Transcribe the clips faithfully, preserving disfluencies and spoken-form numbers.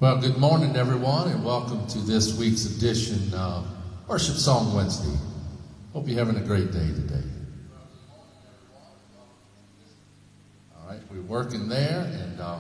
Well, good morning, everyone, and welcome to this week's edition of Worship Song Wednesday. Hope you're having a great day today. All right, we're working there, and uh,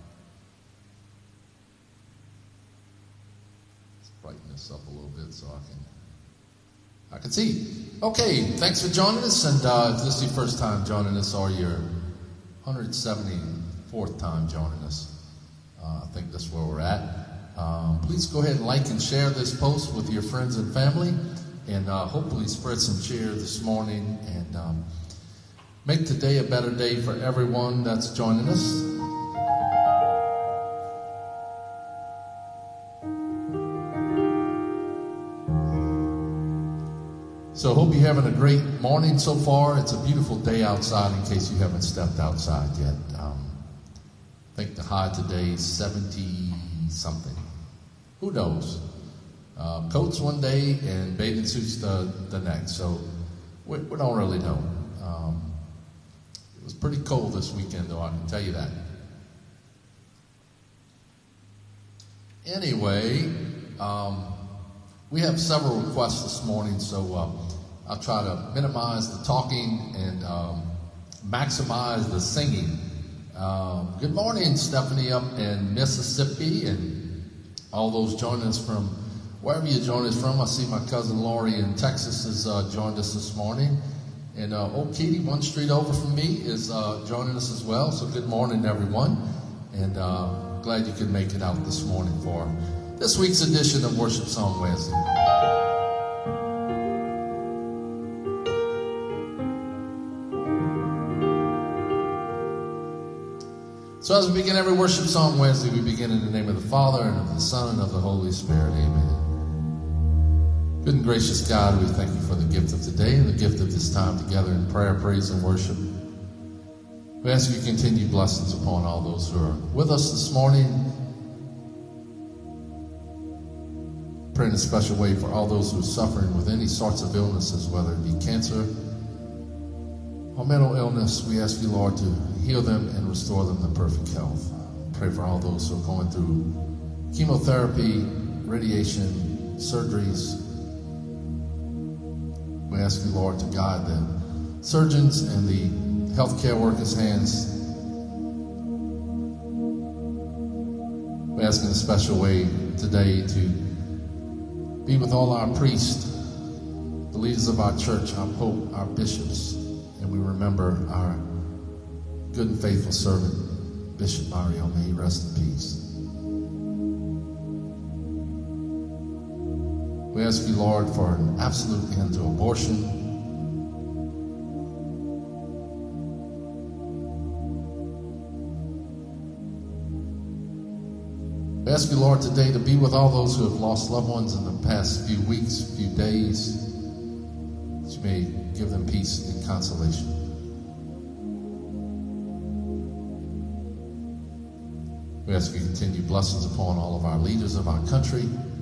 let's brighten this up a little bit so I can I can see. Okay, thanks for joining us, and uh, if this is your first time joining us or your one hundred seventy-fourth time joining us, Uh, I think that's where we're at. Um, please go ahead and like and share this post with your friends and family, and uh, hopefully spread some cheer this morning and um, make today a better day for everyone that's joining us. So I hope you're having a great morning so far. It's a beautiful day outside in case you haven't stepped outside yet. Um, I think the high today is seventy something. Who knows? Uh, coats one day and bathing suits the, the next. So we, we don't really know. Um, it was pretty cold this weekend, though, I can tell you that. Anyway, um, we have several requests this morning, so uh, I'll try to minimize the talking and um, maximize the singing. Um, good morning, Stephanie up in Mississippi, and all those joining us from wherever you join us from. I see my cousin Lori in Texas has uh, joined us this morning, and uh, old Katie, one street over from me, is uh, joining us as well. So good morning, everyone, and uh, glad you could make it out this morning for this week's edition of Worship Song Wednesday. So as we begin every Worship Song Wednesday, we begin in the name of the Father, and of the Son, and of the Holy Spirit. Amen. Good and gracious God, we thank you for the gift of today and the gift of this time together in prayer, praise, and worship. We ask you continue blessings upon all those who are with us this morning. Pray in a special way for all those who are suffering with any sorts of illnesses, whether it be cancer or mental illness. We ask you, Lord, to heal them and restore them to perfect health. Pray for all those who are going through chemotherapy, radiation, surgeries. We ask you, Lord, to guide the surgeons and the healthcare workers' hands. We ask in a special way today to be with all our priests, the leaders of our church, our pope, our bishops, and we remember our good and faithful servant, Bishop Mario. May he rest in peace. We ask you, Lord, for an absolute end to abortion. We ask you, Lord, today to be with all those who have lost loved ones in the past few weeks, few days, that you may give them peace and consolation. We ask you to continue blessings upon all of our leaders of our country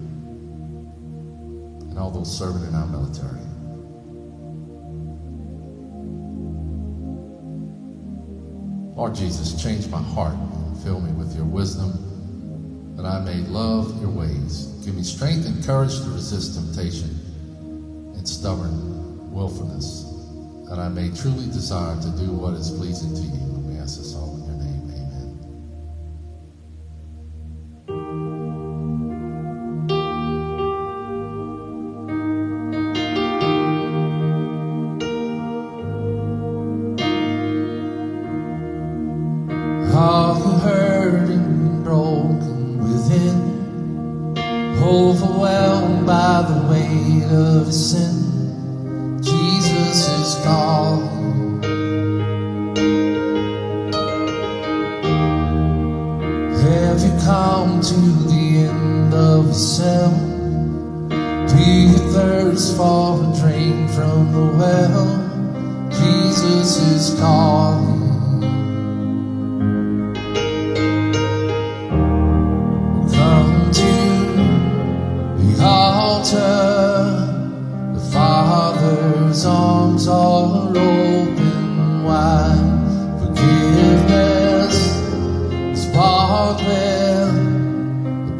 and all those serving in our military. Lord Jesus, change my heart and fill me with your wisdom, that I may love your ways. Give me strength and courage to resist temptation and stubborn willfulness, that I may truly desire to do what is pleasing to you. And we ask this all in your name. Are you hurting and broken within, overwhelmed by the weight of sin? Jesus is calling. Have you come to the end of yourself? Do you thirst for a drink from the well? Jesus is calling. The Father's arms are open wide. Forgiveness is bought with the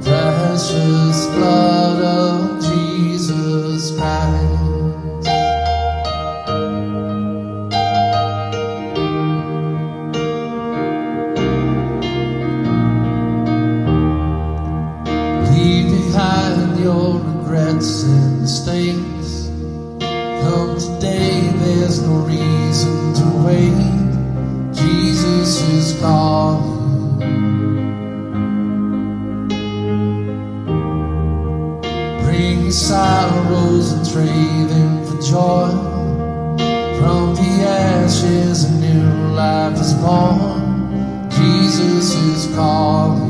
precious blood of Jesus Christ. Leave behind your regrets and mistakes. Come today, there's no reason to wait. Jesus is calling. Bring your sorrows and trade them for joy. From the ashes a new life is born. Jesus is calling.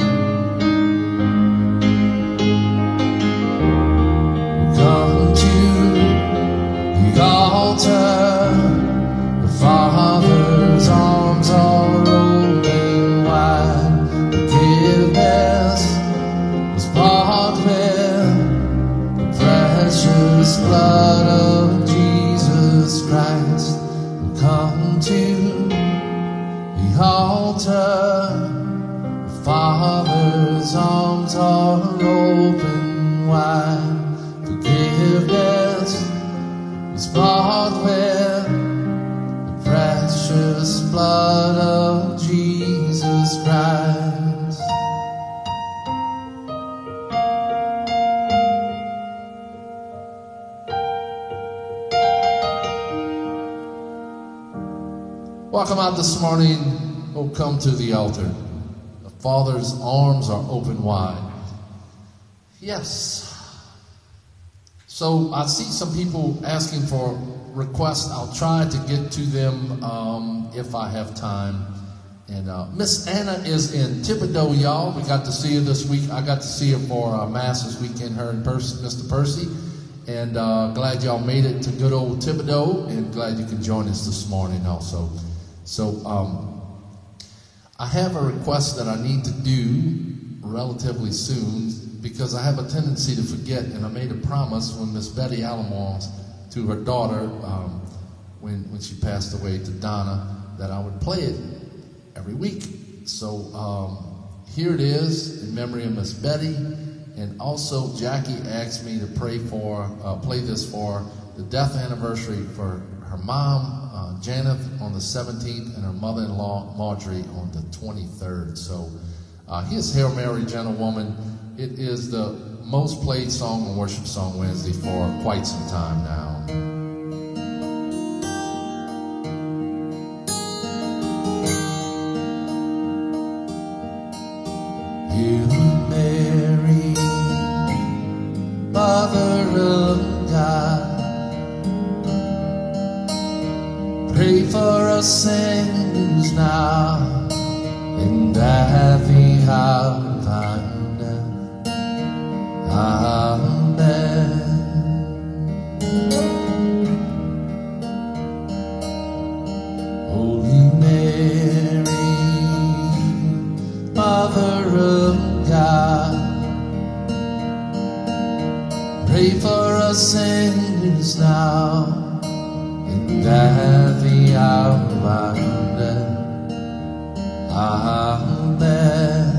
Come to the altar. The Father's arms are open wide. Forgiveness was bought with the precious blood of Jesus Christ. Come to the altar. The Father's arms are open wide. Forgiveness was bought with the precious blood of Jesus Christ. Welcome out this morning. Oh, come to the altar. The Father's arms are open wide. Yes. So I see some people asking for requests. I'll try to get to them um, if I have time. And uh, Miss Anna is in Thibodaux, y'all. We got to see her this week. I got to see her for uh, Mass this weekend, her and Percy, Mister Percy. And uh, glad y'all made it to good old Thibodaux, and glad you can join us this morning also. So um, I have a request that I need to do relatively soon, because I have a tendency to forget, and I made a promise when Miss Betty Alamons to her daughter, um, when, when she passed away, to Donna, that I would play it every week. So um, here it is in memory of Miss Betty, and also Jackie asked me to pray for, uh, play this for the death anniversary for her mom, uh, Janet, on the seventeenth, and her mother-in-law, Marjorie, on the twenty-third. So uh, here's Hail Mary, Gentlewoman. It is the most played song on Worship Song Wednesday for quite some time now. Hail Mary, Mother of God, pray for us sinners now and at the hour of our Amen. Holy Mary, Mother of God, pray for us sinners now and at the hour of our death. Amen.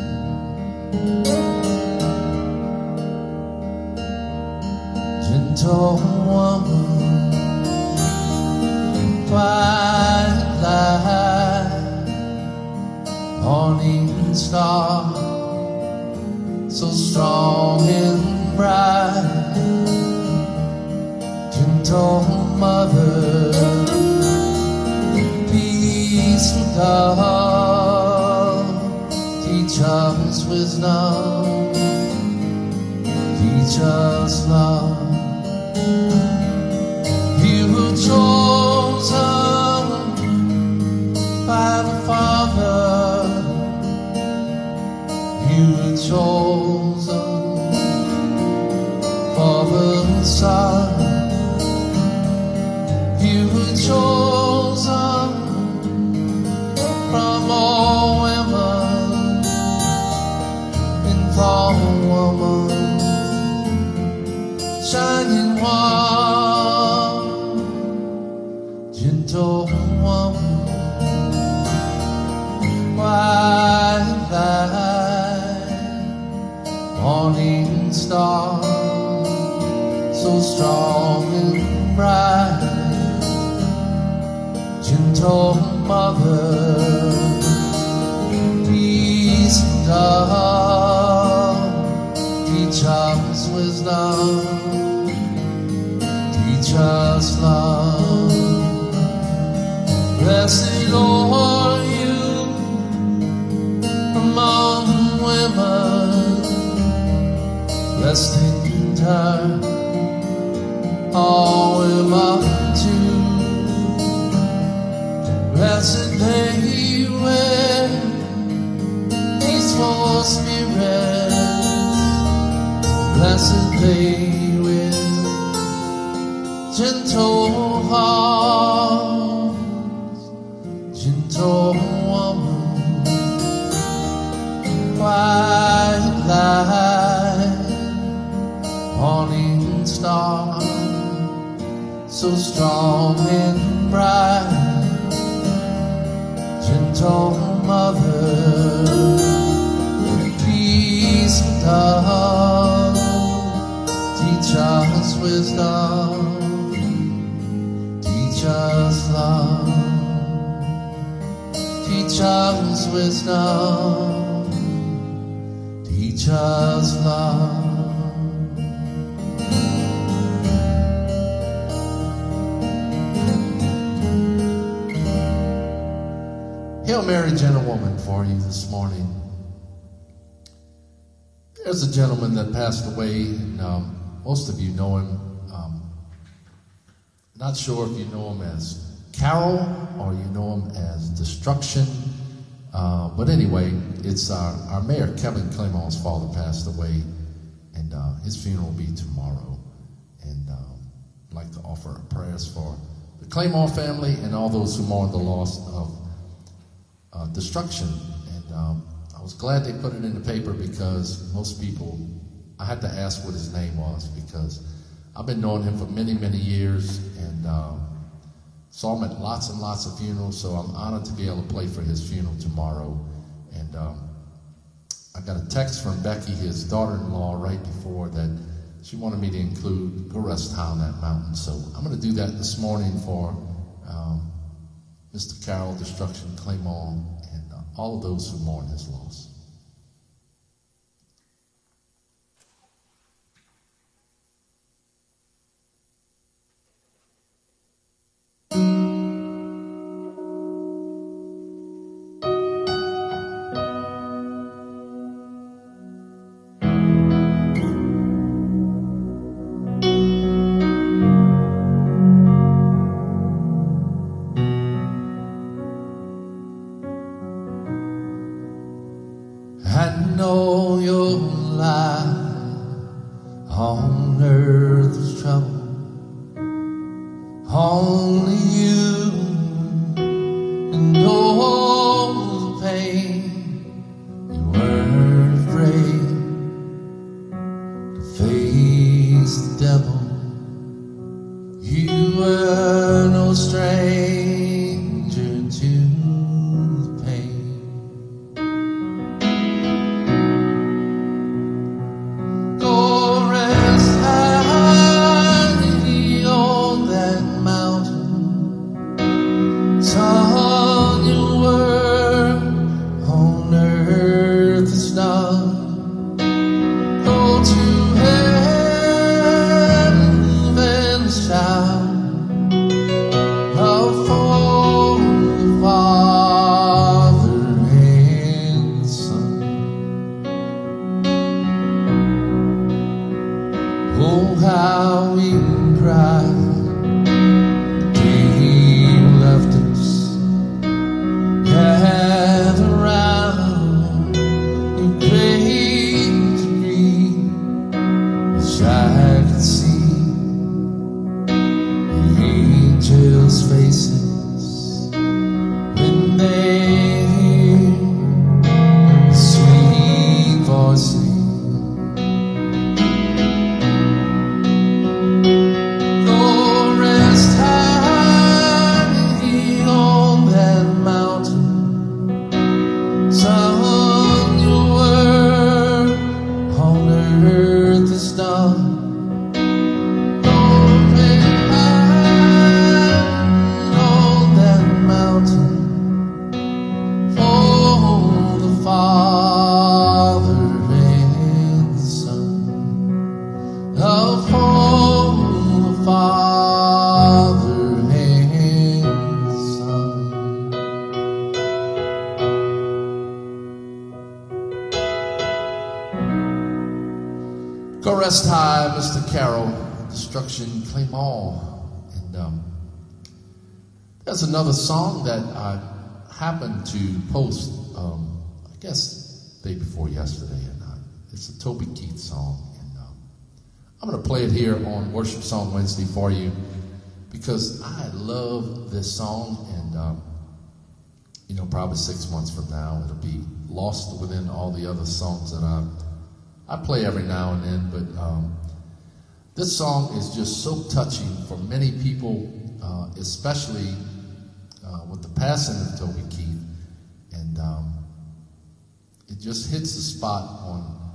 Gentle woman, white light, morning star, so strong and bright. Gentle mother, peaceful dove, teach us wisdom, teach us love. You were chosen by the Father. You were chosen for the Son. You were chosen from all women and from woman, shining one, gentle woman, white light, star, so strong and bright, gentle mother, peace and love, teach us wisdom, teach us love. Blessed are you among women, blessed in turn, all women too. Blessed they with peaceful spirits, blessed they with gentle hearts, gentle woman, white light, morning star, so strong and bright, gentle mother, peace and love, teach us wisdom, teach us love, teach us wisdom, teach us love. Hail Mary, gentlewoman, for you this morning. There's a gentleman that passed away, and um, most of you know him. Um, not sure if you know him as Carol or you know him as Destruction. Uh, but anyway, it's our, our mayor, Kevin Claymont's father, passed away, and uh, his funeral will be tomorrow. And um, I'd like to offer prayers for the Claymont family and all those who mourn the loss of Uh, destruction. And um, I was glad they put it in the paper, because most people, I had to ask what his name was, because I've been knowing him for many, many years, and um, saw him at lots and lots of funerals, so I'm honored to be able to play for his funeral tomorrow. And um, I got a text from Becky, his daughter-in-law, right before that. She wanted me to include Go Rest High on That Mountain, so I'm going to do that this morning for um, Mister Carol Destruction Claymont, and uh, all of those who mourn his loss. I know your life on earth is trouble. Only you and all the pain. You weren't afraid to face the devil. You were no stranger to the pain. Oh, how we cried the day you left us. Gather round your grave to grieve. Wish I could see the angels' faces when they hear the sweet voices. Son, your word on earth is Breast High, Mister Carroll, Destruction Claim All. And um, there's another song that I happened to post, um, I guess, the day before yesterday. And uh, it's a Toby Keith song. And um, I'm going to play it here on Worship Song Wednesday for you because I love this song. And, um, you know, probably six months from now, it'll be lost within all the other songs that I I play every now and then, but um, this song is just so touching for many people, uh, especially uh, with the passing of Toby Keith, and um, it just hits the spot on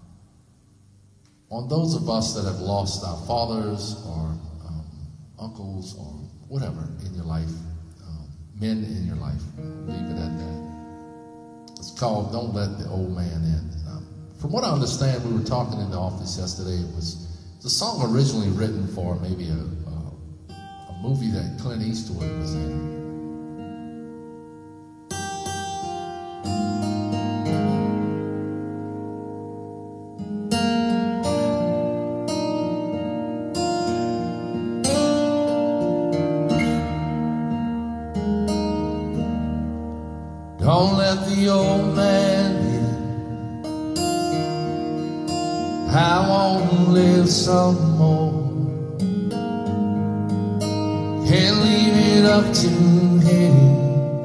on those of us that have lost our fathers or um, uncles or whatever in your life, um, men in your life. Leave it at that. It's called "Don't Let the Old Man In." From what I understand, we were talking in the office yesterday. It was it's a song originally written for maybe a, a, a movie that Clint Eastwood was in. Don't let the old man in. I want to live some more. Can't leave it up to him.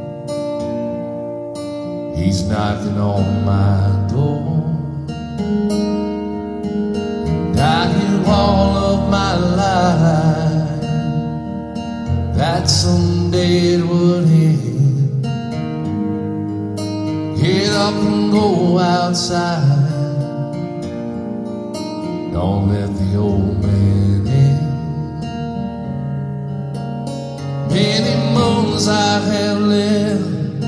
He's knocking on my door. And I knew all of my life that someday it would end. Get up and go outside. Don't let the old man in. Many moons I have lived,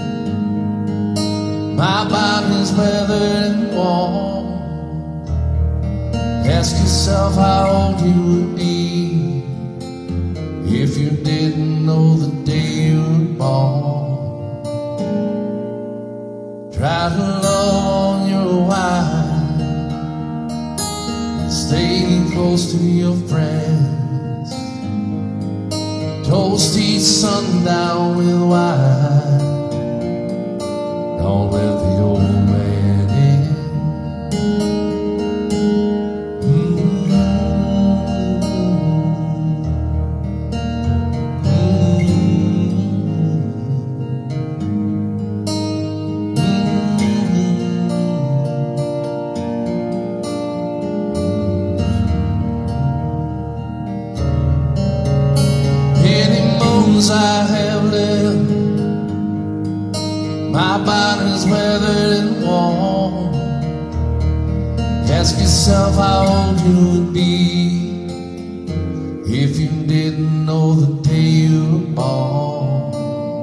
my body's weathered and worn. Ask yourself how old you would be if you didn't know the day you were born. Try to love on your wife, stay close to your friends. Toast each sundown with wine. Don't let the old man in. Mm-hmm. I have lived, my body's weathered and worn. Ask yourself how old you would be if you didn't know the day you were born.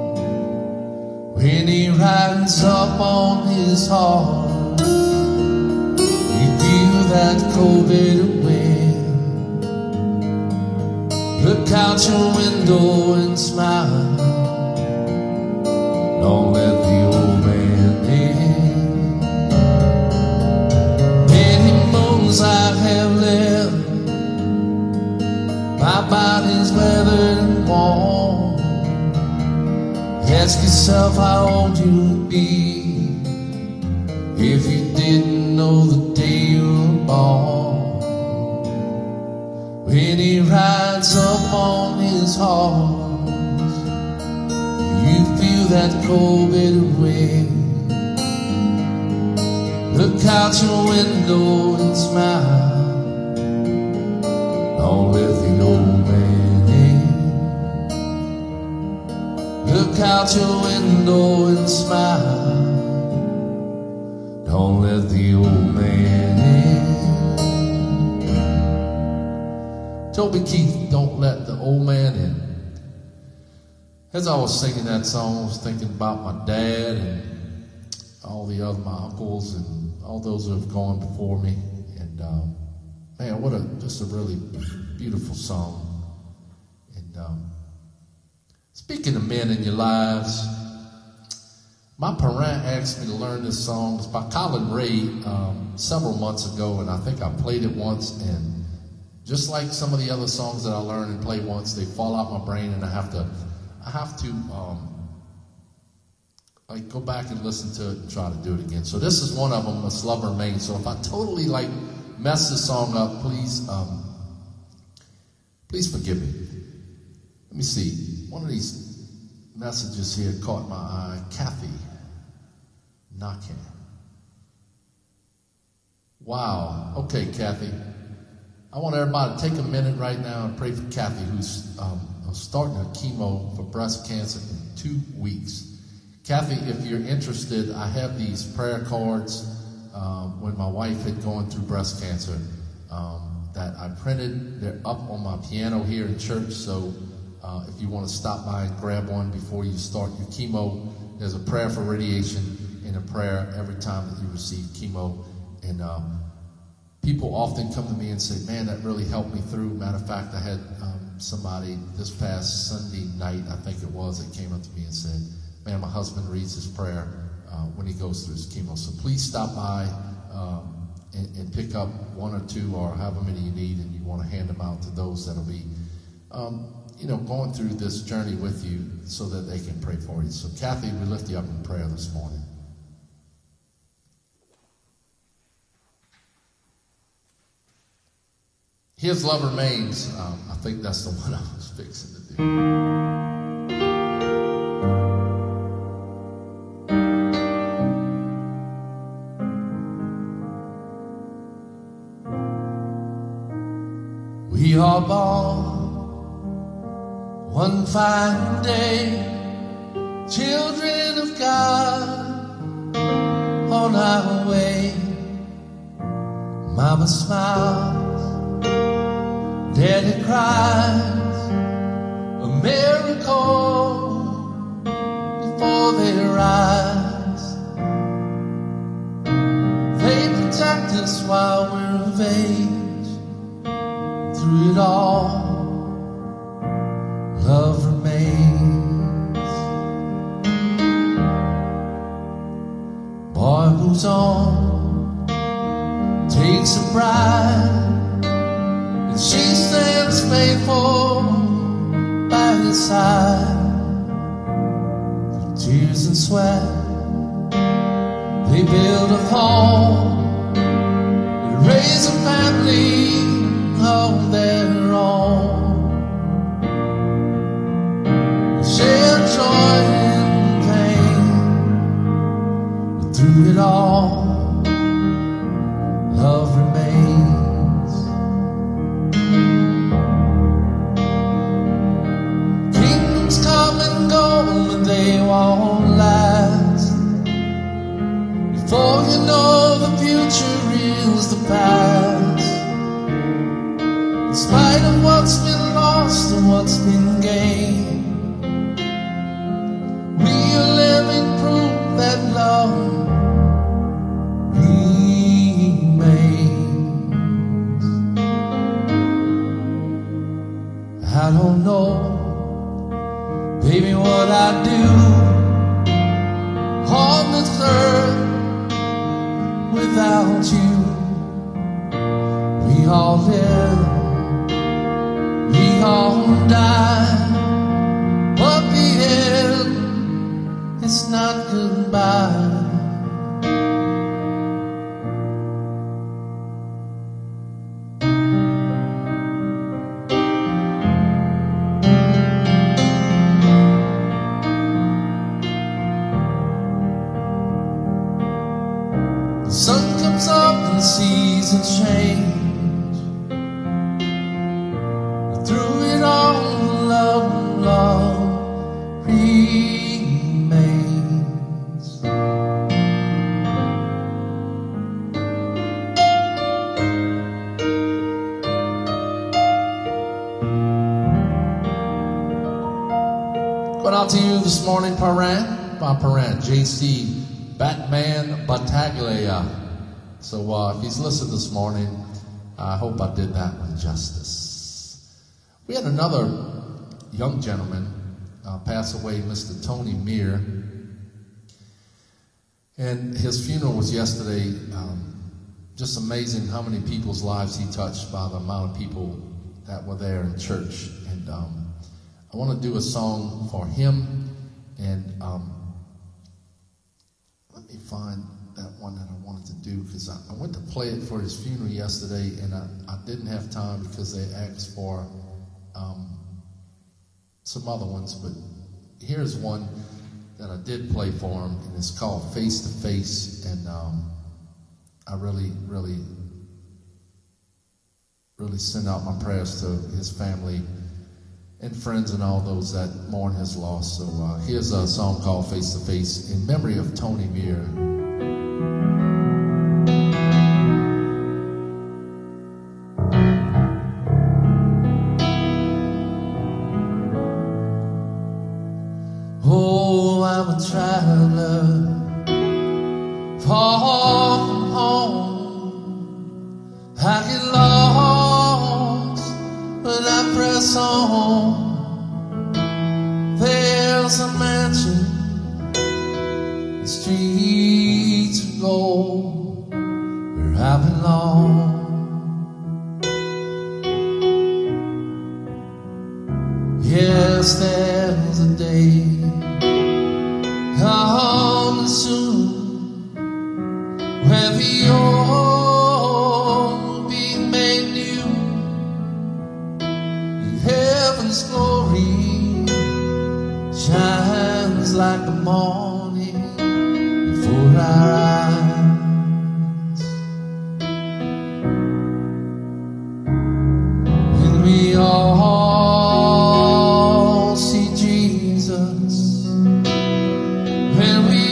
When he rides up on his horse, you feel that cold bitter wind. Look out your window and smile. Don't let the old man in. Many moons I have lived, my body's weathered and worn. Ask yourself how old you would be if you didn't know the day you were born. When he rides up on his horse, you feel that cold bitter wind. Look out your window and smile. Don't let the old man in. Look out your window and smile. Don't let the old man in. Toby Keith, Don't Let the Old Man In. As I was singing that song, I was thinking about my dad and all the other, my uncles and all those who have gone before me. And um, man, what a, just a really beautiful song. And um, speaking of men in your lives, My parent asked me to learn this song. It's by Colin Ray um, several months ago, and I think I played it once, and just like some of the other songs that I learn and play once, they fall out my brain, and I have to, I have to, um, like go back and listen to it and try to do it again. So this is one of them, "Must Love Remain." So if I totally like mess this song up, please, um, please forgive me. Let me see. One of these messages here caught my eye. Kathy Nakan. Wow. Okay, Kathy. I want everybody to take a minute right now and pray for Kathy, who's um, starting a chemo for breast cancer in two weeks. Kathy, if you're interested, I have these prayer cards um, when my wife had gone through breast cancer um, that I printed. They're up on my piano here in church, so uh, if you want to stop by and grab one before you start your chemo, there's a prayer for radiation and a prayer every time that you receive chemo. And um, people often come to me and say, man, that really helped me through. Matter of fact, I had um, somebody this past Sunday night, I think it was, that came up to me and said, man, my husband reads his prayer uh, when he goes through his chemo. So please stop by um, and, and pick up one or two or however many you need, and you want to hand them out to those that'll be, um, you know, going through this journey with you so that they can pray for you. So Kathy, we lift you up in prayer this morning. His Love Remains. Um, I think that's the one I was fixing to do. We are born one fine day, children of God, on our way. Mama smiles, Daddy cries, a miracle before their eyes. They protect us while we're of age. Through it all, love remains. Boy moves on, takes a bride, and she stands faithful by his side. Through tears and sweat, they build a home and raise a family of their own. Share joy and pain, but through it all, love remains. Kingdoms come and go, but they won't last. Before you know, the future is the past. In spite of what's been lost and what's been gained, we are living proof that love remains. I don't know, baby, what I'd do on this earth without you. We all live, we all die, but the end, it's not goodbye. The sun comes up and the seasons change. Love, love remains. Going out to you this morning, Paran, by Paran, J C Batman Battaglia. So uh, if he's listening this morning, I hope I did that one justice. We had another young gentleman uh, pass away, Mister Tony Meir. And his funeral was yesterday. Um, just amazing how many people's lives he touched by the amount of people that were there in church. And um, I want to do a song for him. And um, let me find that one that I wanted to do, because I, I went to play it for his funeral yesterday, and I, I didn't have time because they asked for um, some other ones. But here's one that I did play for him, and it's called Face to Face. And um, I really, really, really send out my prayers to his family and friends and all those that mourn his loss. So uh, here's a song called Face to Face in memory of Tony Muir. Oh, I'm a traveler far from home. I get lost when I press on. There's a mansion, the streets of gold, where I belong. Yes, there's a day coming soon where the old will be made new, and heaven's glory shines like the morning before our eyes. When we all see Jesus, when we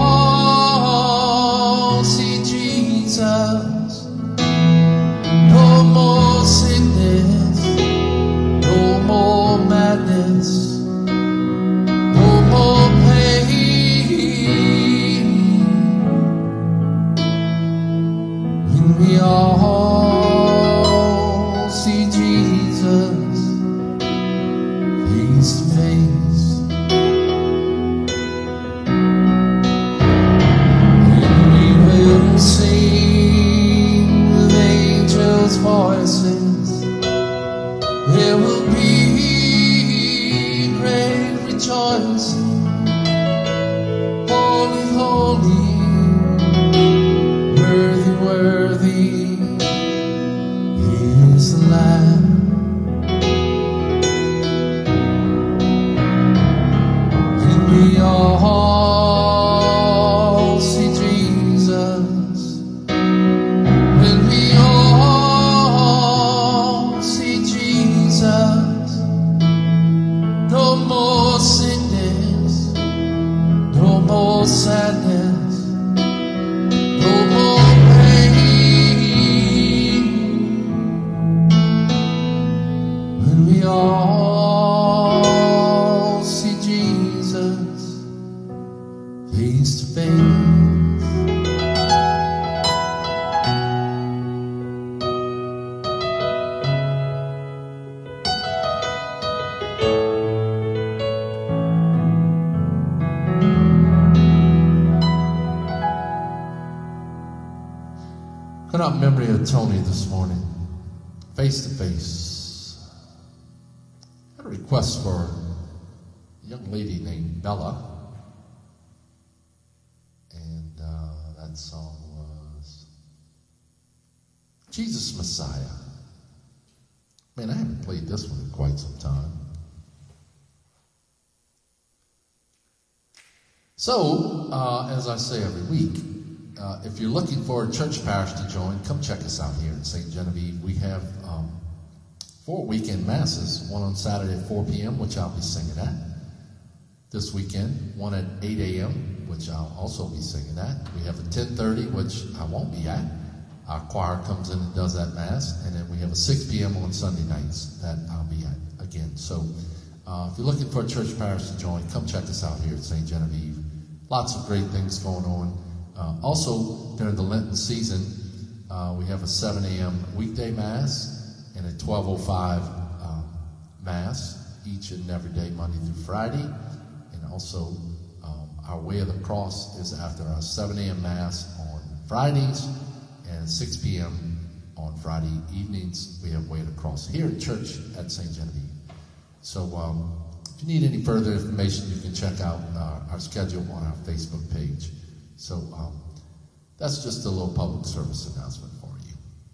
all see Jesus, no more sickness, no more madness, no more pain. When we all see Jesus face to face, sing with angels' voices. There will be great rejoicing. Holy, holy, worthy, worthy is the Lamb. And we all see Jesus. When we all see Jesus, no more sickness, no more sadness, no more pain. When we all see Jesus face to face. Put out memory of Tony this morning, face to face. I had a request for a young lady named Bella, and uh, that song was Jesus Messiah. Man, I haven't played this one in quite some time. So, uh, as I say every week, Uh, if you're looking for a church parish to join, come check us out here in Saint Genevieve. We have um, four weekend masses, one on Saturday at four p.m., which I'll be singing at this weekend, one at eight a.m., which I'll also be singing at. We have a ten thirty, which I won't be at. Our choir comes in and does that mass, and then we have a six p.m. on Sunday nights that I'll be at again. So uh, if you're looking for a church parish to join, come check us out here at Saint Genevieve. Lots of great things going on. Uh, also, during the Lenten season, uh, we have a seven a.m. weekday Mass and a twelve oh five um, Mass each and every day, Monday through Friday. And also, um, our Way of the Cross is after our seven a.m. Mass on Fridays and six p.m. on Friday evenings. We have Way of the Cross here at church at Saint Genevieve. So um, if you need any further information, you can check out our, our schedule on our Facebook page. So um, that's just a little public service announcement for you.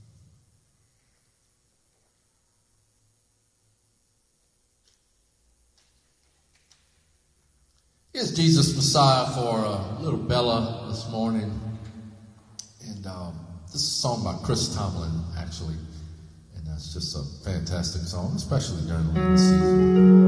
Here's Jesus Messiah for uh, little Bella this morning. And um, this is a song by Chris Tomlin, actually. And that's just a fantastic song, especially during the winter season.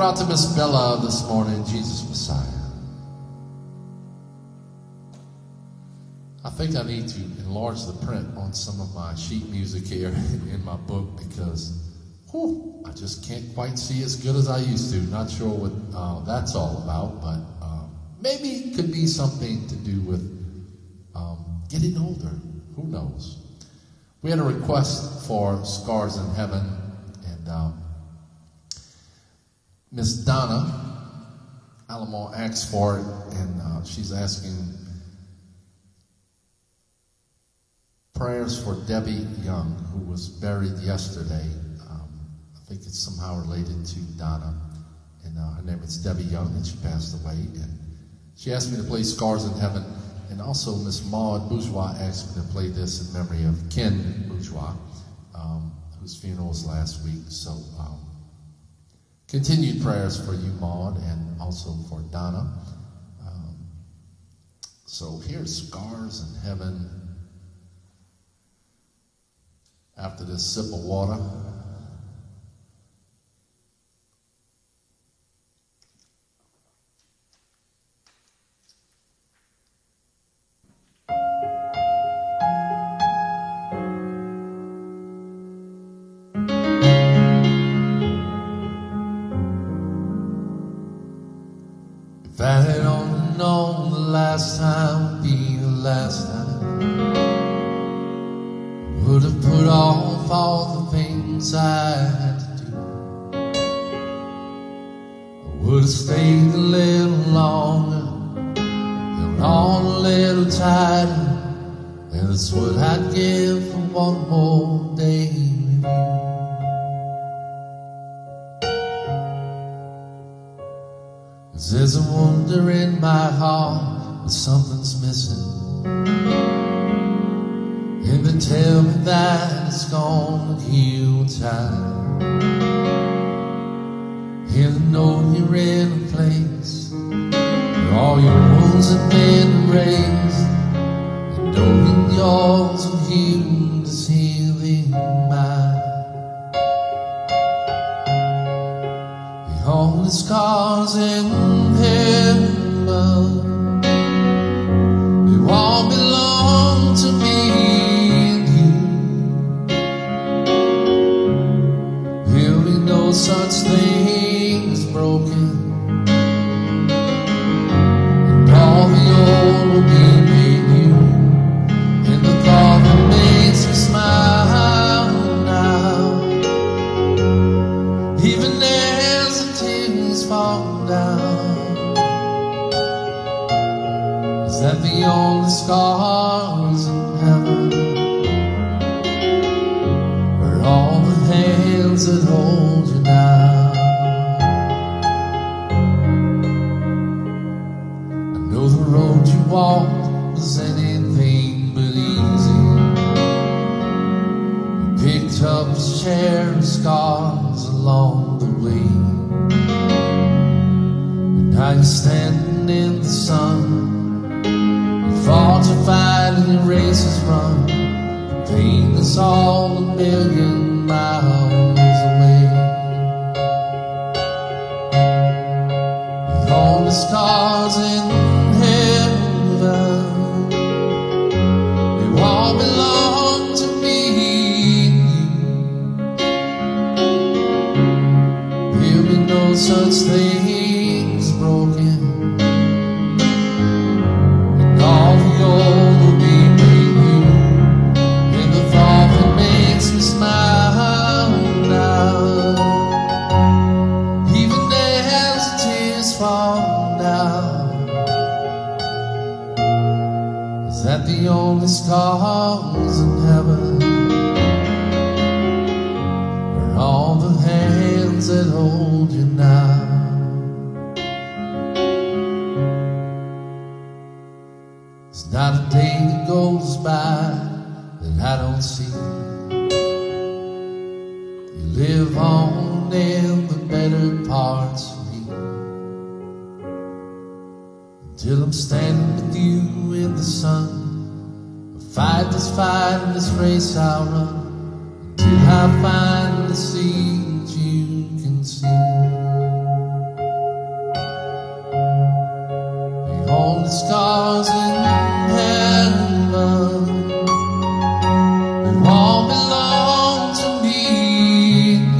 out to Miss Bella this morning, Jesus Messiah. I think I need to enlarge the print on some of my sheet music here in my book because whew, I just can't quite see as good as I used to. Not sure what uh, that's all about, but um, maybe it could be something to do with um, getting older. Who knows? We had a request for Scars in Heaven, and um, Miss Donna Alamo asked for it, and uh, she's asking prayers for Debbie Young, who was buried yesterday. Um, I think it's somehow related to Donna, and uh, her name is Debbie Young, and she passed away. And she asked me to play Scars in Heaven, and also Miss Maud Bourgeois asked me to play this in memory of Ken Bourgeois, um, whose funeral was last week. So um, continued prayers for you, Maud, and also for Donna. Um, so here's Scars in Heaven. After this sip of water. If I had only known the last time would be the last time, would have put off all the things I had to do. I would have stayed a little longer, held on a little tighter, and that's what I'd give for one more day with you. Cause there's a wonder in my heart that something's missing, and they tell me that it's gonna heal time. And I know you're in a place where all your wounds have been erased, and knowing yours will heal is healing mine. The only scars in heaven, they all belong to me. No such thing as broken, and all the old will be made new, and the thought that makes me smile now, even as the tears fall down, is that the only scars in heaven are all the hands that hold you now. I know the road you walked was anything but easy. You picked up a share of scars along the way, and now you're standing in the sun. You fought to fight and your race is run. The pain is all a million miles away. The only scars in heaven, they all belong to me. There'll be no such thing as broken, and all the old will be made new, and the thought that makes me smile now, even as the tears fall down, is that the only scars in heaven are all the hands that hold you now. There's not a day that goes by that I don't see you live on in the better parts of me, until I'm standing with you in the sun. I'll fight this fight and this race I'll run, until I finally see what you can see. stars in heaven, they all belong to me and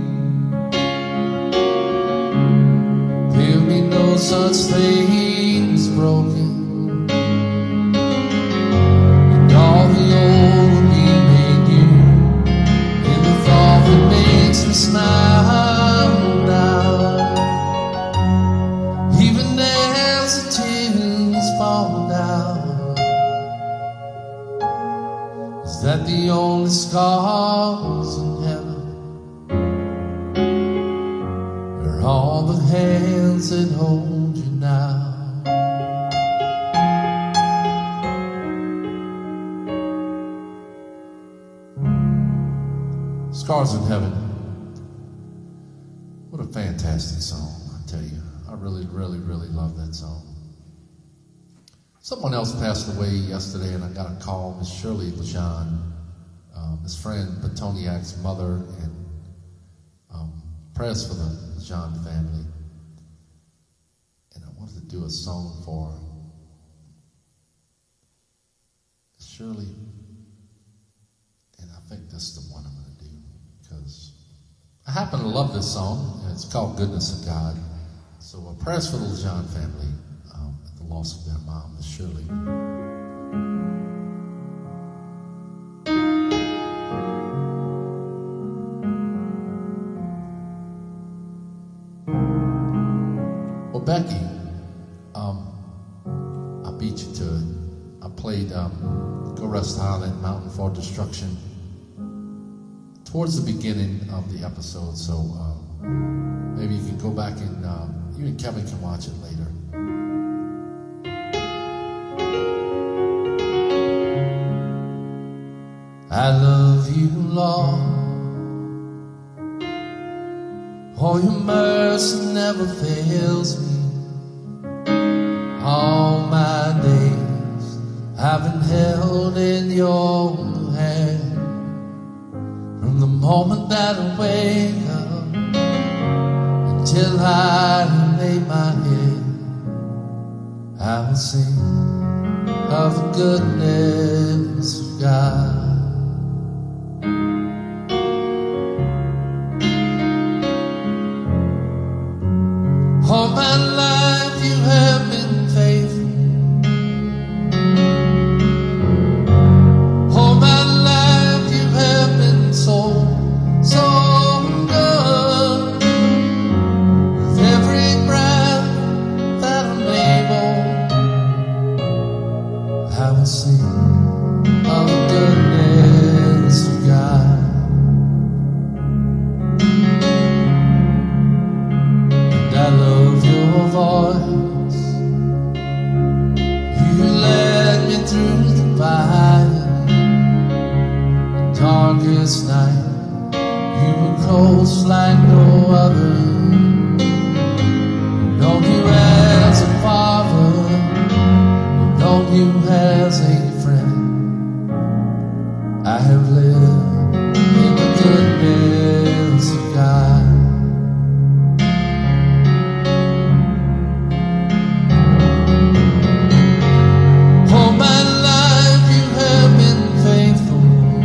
you. There'll be no such thing as broken, and all the old will be made new, and the thought that makes me smile now, even as the tears fall down, is that the only scars in heaven are all the hands that hold you now. Scars in Heaven. What a fantastic song, I tell you. I really, really, really love that song. Someone else passed away yesterday, and I got a call, Miss Shirley LeJean, uh, Miss Fran Petoniak's mother, and um, prayers for the LeJean family. And I wanted to do a song for Shirley, and I think this is the one I'm going to do, because I happen to love this song, and it's called Goodness of God. So uh, prayers for the LeJean family um, at the loss of their mom, Miss Shirley. Well, Becky, um, I beat you to it. I played um, Go Rest High on That Mountain for Destruction towards the beginning of the episode, so uh, maybe you can go back and uh, you and Kevin can watch it later. I love you, Lord. Oh, your mercy never fails me. All my days I've been held in your hand. From the moment that I wake up until I lay my head, I will sing of the goodness of God. All my life you have been faithful. All my life you have been so, so good. With every breath that I'm able, I will sing of the goodness of God. And I love your voice. You led me through the fire, the darkest night. You were close like no other. Known you as a father, known you as a friend. I have lived in the goodness of God. All my life you have been faithful.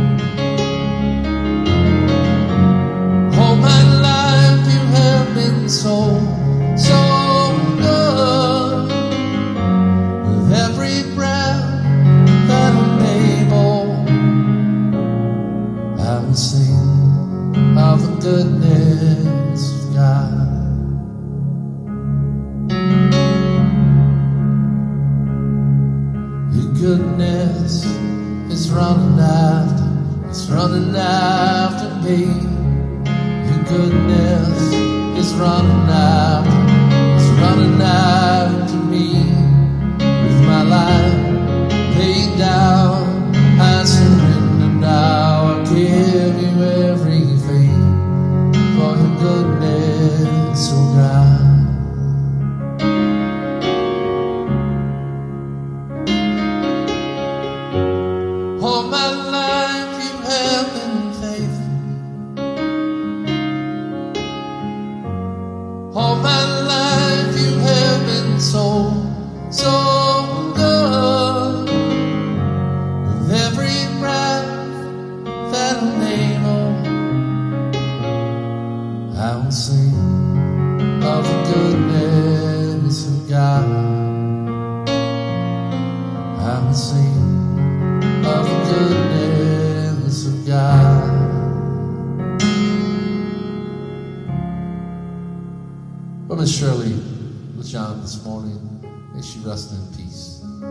All my life you have been so, so good. With every breath that I'm able, I will sing of the goodness of God. Your goodness is running after, it's running after me. Your goodness is running after, it's running after me. With my life laid down, I surrender now. I give you everything for your goodness, oh God. All my life you have been faithful. All my life you have been so, and sing of the goodness of God. Well, Miss Shirley LeJohn this morning, may she rest in peace.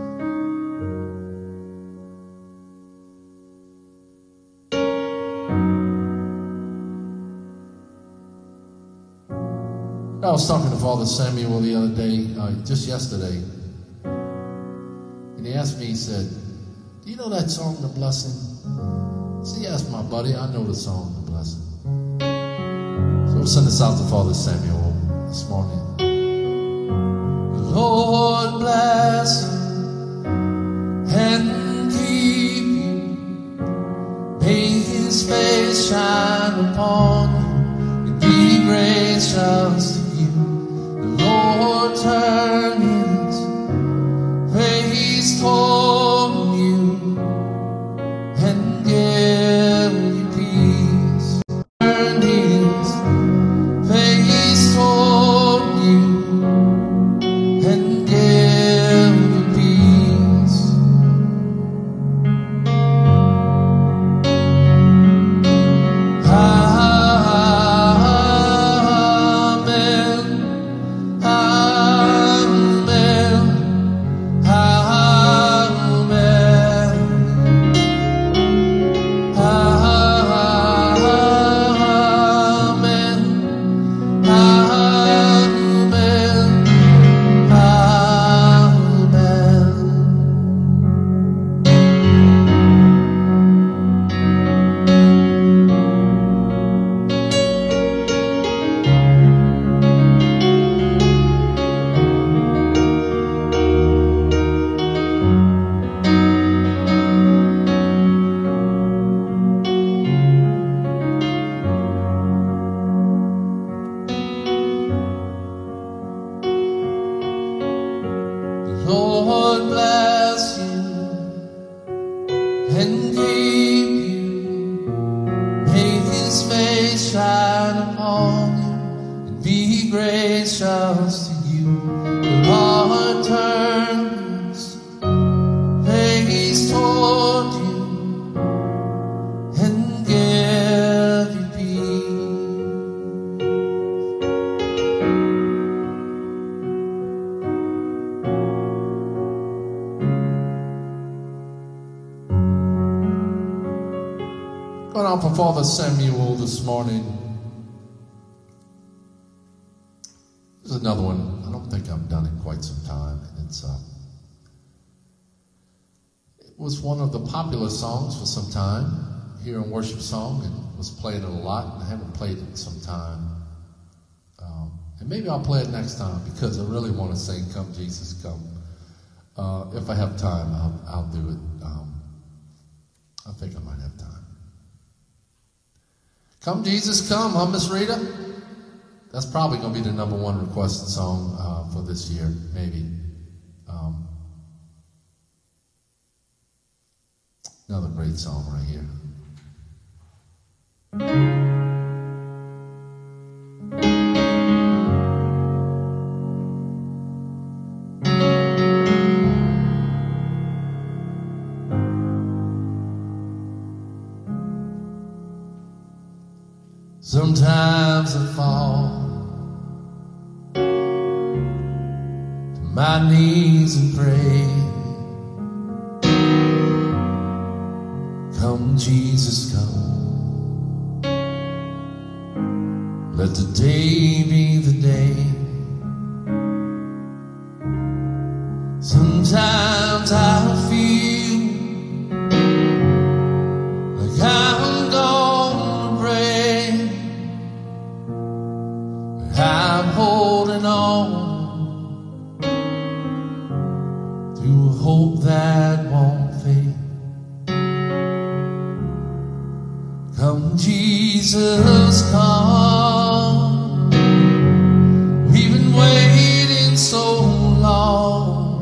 I was talking to Father Samuel the other day, uh, just yesterday, and he asked me, he said, do you know that song, The Blessing? So he asked my buddy, I know the song, The Blessing. So we'll send this out to Father Samuel this morning. The Lord bless you and keep you. May his face shine upon you and be gracious to you. Lord, turn his face toward you and give you peace. Turn his face toward you and give you peace. Lord bless you and keep you. May his face shine upon you and be gracious to you. The Lord turn his face toward you and give you Going on for Father Samuel this morning. There's another one. I don't think I've done it quite some time. And it's uh, it was one of the popular songs for some time here in Worship Song, and was played it a lot. And I haven't played it in some time. Um, and maybe I'll play it next time because I really want to sing "Come Jesus Come." Uh, if I have time, I'll, I'll do it. Um, I think I might have time. Come Jesus Come, huh, Miss Rita? That's probably going to be the number one requested song uh, for this year, maybe. Um, another great song right here. Sometimes I fall to my knees and pray. Come, Jesus, come. Let the day be the day. Sometimes I feel like I'm gonna break. I'm holding on to a hope that won't fade. Come, Jesus, come. We've been waiting so long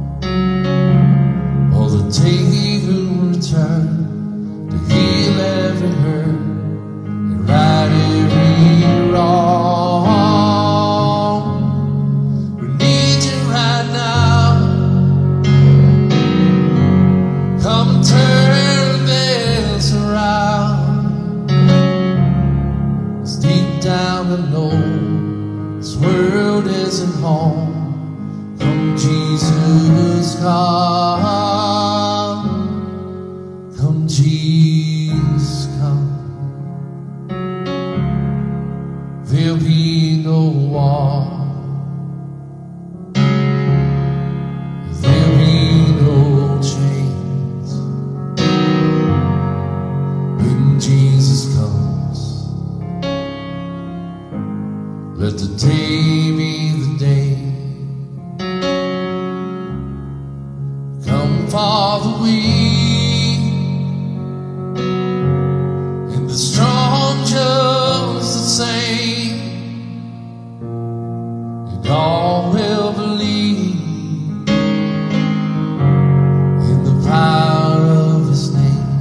for the day you return to heal every hurt and right every wrong. Jesus, come. Come, Jesus, come. There'll be no war. There'll be no chains when Jesus comes. Let the day be the day. Come for the weak and the strong just the same, and all will believe in the power of His name.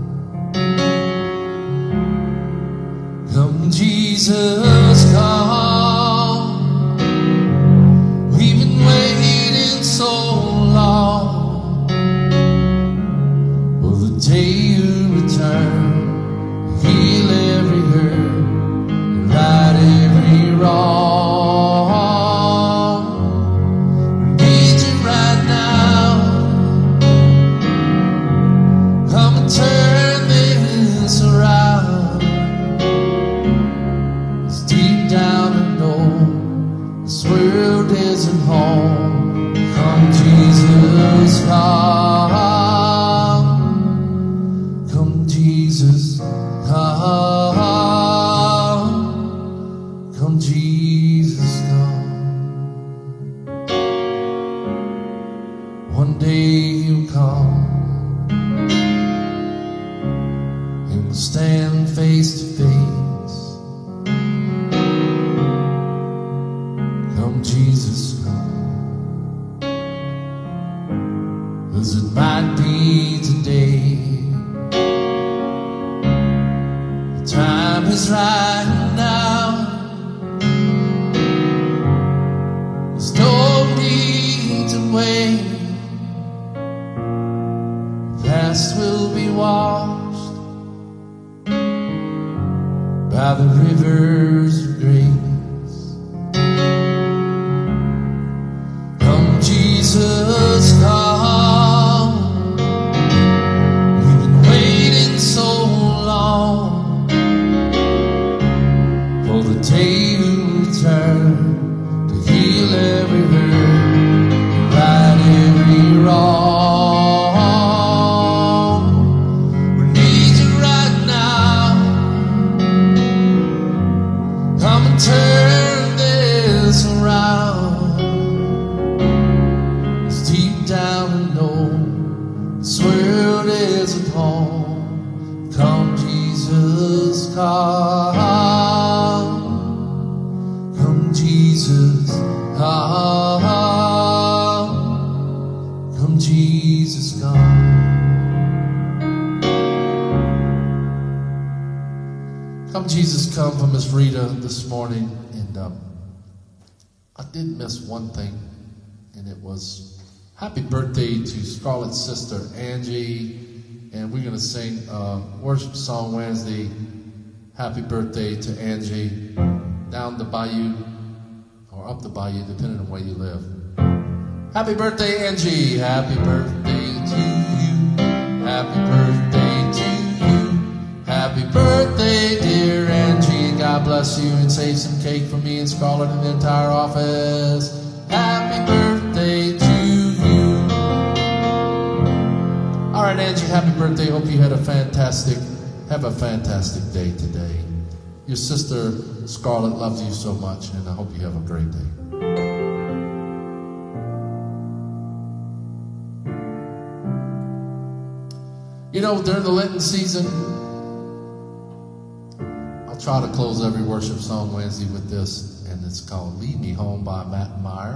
Come, Jesus, come. We've been waiting so long for the day you return, heal every hurt and right every wrong. We need you right now. Come and turn this around. It's deep down I know this world isn't home. Come, Jesus, come. Come, Jesus, come. Come, Jesus, come. One day He'll come and we'll stand face to face. Come, Jesus, come. 'Cause it might be today. The time is right now. There's no need to wait. The past will be washed by the rivers of grace. Come, Jesus, come. We've been waiting so long for the day you return to heal every hurt, right every wrong. We need you right now. Come and turn this around. It's deep down I know this world isn't home. Come, Jesus, come. Come, Jesus, come. Come, Jesus, come. Come, Jesus, come from Miss Rita this morning. And um, I did miss one thing, and it was happy birthday to Scarlett's sister, Angie. And we're going to sing uh, worship song Wednesday. Happy birthday to Angie. Down the bayou, or up the bayou, depending on where you live. Happy birthday, Angie. Happy birthday to you. Happy birthday to you. Happy birthday, dear Angie. And God bless you, and save some cake for me and Scarlett and the entire office. Happy birthday to you. All right, Angie, happy birthday. Hope you had a fantastic, have a fantastic day today. Your sister Scarlett loves you so much, and I hope you have a great day. You know, during the Lenten season, I'll try to close every worship song Wednesday with this, and it's called Lead Me Home by Matt Meyer.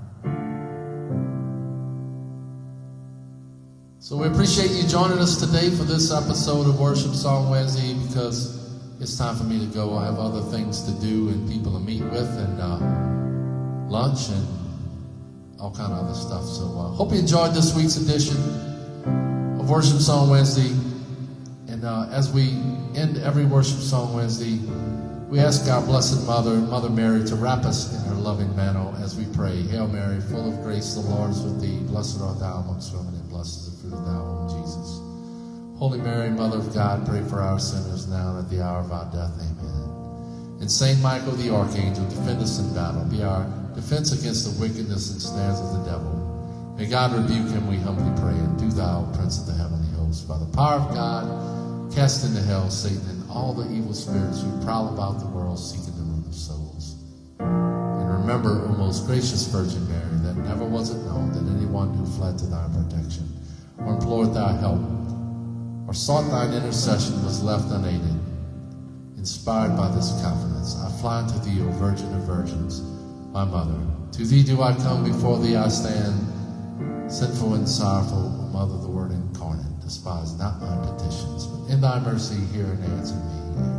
So we appreciate you joining us today for this episode of Worship Song Wednesday, because it's time for me to go. I have other things to do and people to meet with, and uh, lunch and all kind of other stuff. So I uh, hope you enjoyed this week's edition of Worship Song Wednesday. And uh, as we end every Worship Song Wednesday, We ask our Blessed Mother, Mother Mary, to wrap us in her loving mantle as we pray. Hail Mary, full of grace, the Lord is with thee. Blessed art thou amongst women, and blessed is the fruit of thy womb, Jesus. Holy Mary, Mother of God, pray for our sinners now and at the hour of our death. Amen. And Saint Michael the Archangel, defend us in battle. Be our defense against the wickedness and snares of the devil. May God rebuke him, we humbly pray. And do thou, Prince of the heavenly hosts, by the power of God, cast into hell Satan and all the evil spirits who prowl about the world seeking the ruin of souls. And remember, O most gracious Virgin Mary, that never was it known that anyone who fled to thy protection or implored thy help or sought thine intercession was left unaided. Inspired by this confidence, I fly unto thee, O Virgin of Virgins, my Mother. To thee do I come, before thee I stand, sinful and sorrowful, O Mother, the Word incarnate. Despise not my petitions, but in thy mercy hear and answer me.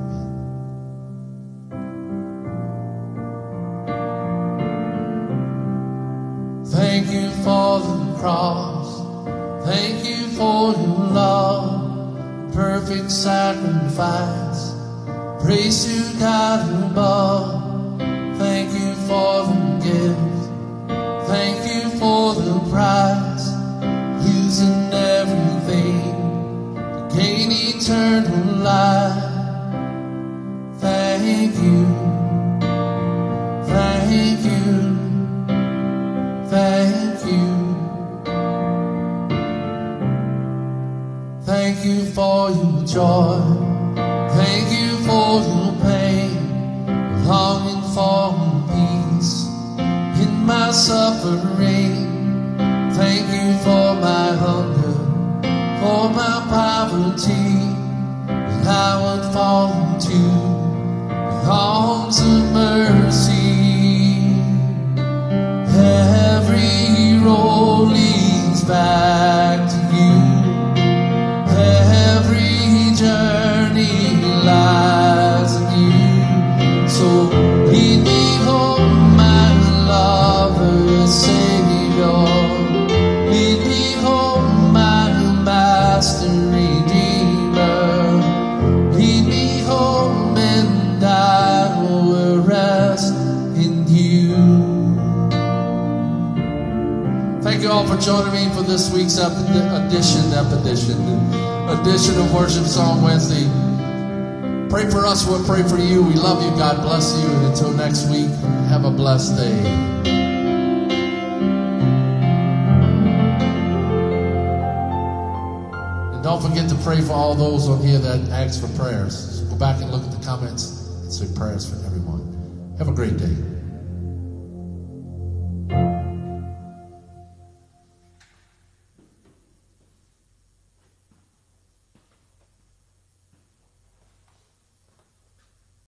Amen. Thank you for the cross. Thank you for your love, perfect sacrifice. Praise to God above. Thank you for the gift. Thank you for the prize. Losing everything to gain eternal life. Thank you. Thank you. Thank you. Thank you for your joy. Thank you for your pain, longing for peace in my suffering. Thank you for my hunger, for my poverty, and I would fall into the arms of mercy. Every road leads back to you. Every journey lies in you. So lead me home, my lover, Savior. Lead me home, my Master, Redeemer. Lead me home, and I will rest in you. Thank you all for joining me for this week's edition, edition, edition of Worship Song Wednesday. Pray for us, we'll pray for you. We love you. God bless you. And until next week, have a blessed day. And don't forget to pray for all those on here that ask for prayers. So go back and look at the comments and say prayers for everyone. Have a great day.